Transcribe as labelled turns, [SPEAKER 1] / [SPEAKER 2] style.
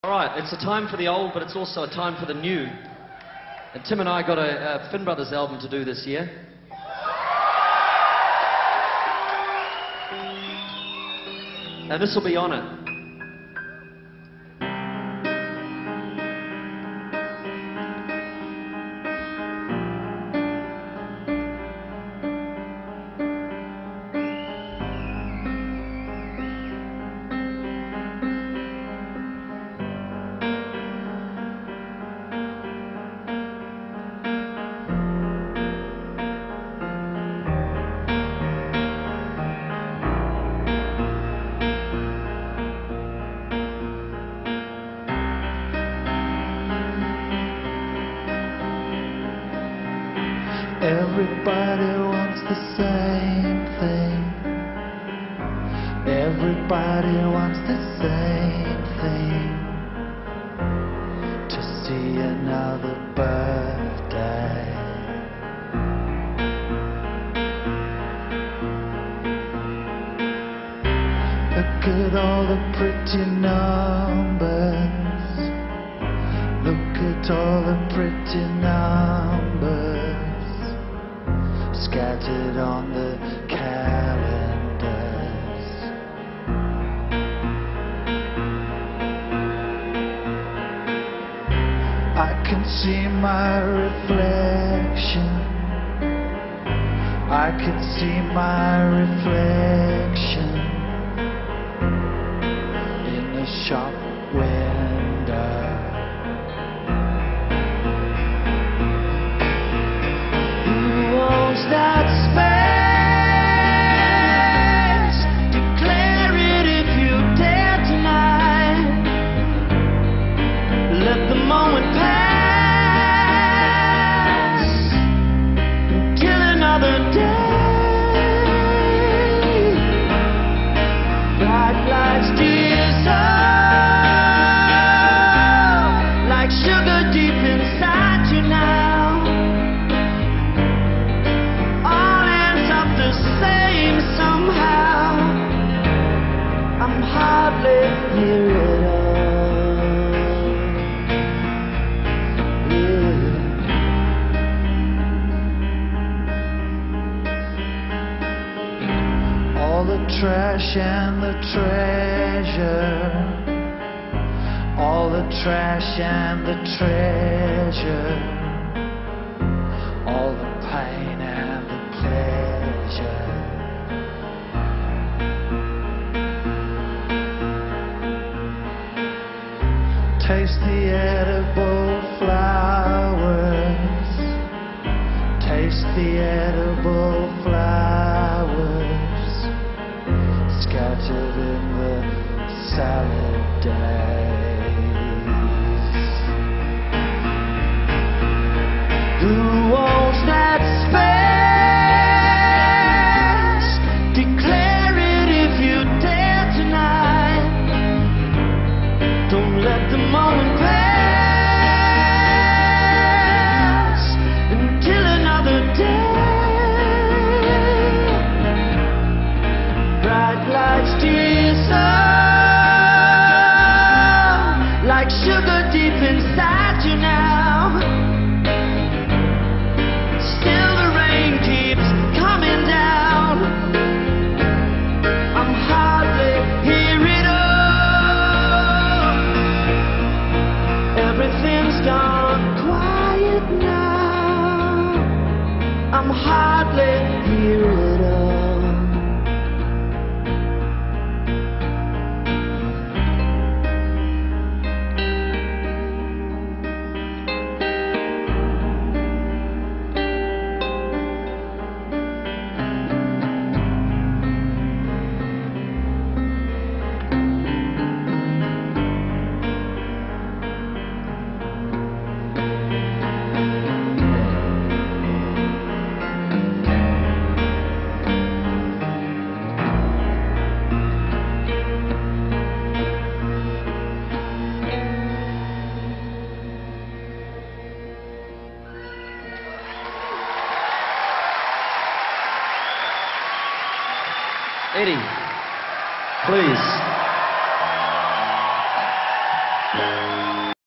[SPEAKER 1] All right, it's a time for the old, but it's also a time for the new. And Tim and I got a Finn Brothers album to do this year. And this will be on it.
[SPEAKER 2] Everybody wants the same thing. Everybody wants the same thing. To see another birthday. Look at all the pretty numbers. Look at all the pretty numbers scattered on the calendars. I can see my reflection. I can see my reflection in the shop window. That space, declare it if you dare tonight. Let the moment pass until another day. Bright lights dissolve like sugar deep inside you now. I'm hardly near it all. Yeah. All the trash and the treasure. All the trash and the treasure. All the pain and the pleasure. Taste the edible flowers. Taste the edible flowers scattered in the salad days. Who wants that space? Declare it if you dare tonight. Don't let the moment pass until another day. Bright lights dissolve like sugar deep inside you now. Still the rain keeps coming down. I'm hardly hearing it all. Everything's gone quiet now. I'm hardly here at all.
[SPEAKER 1] Eddie, please.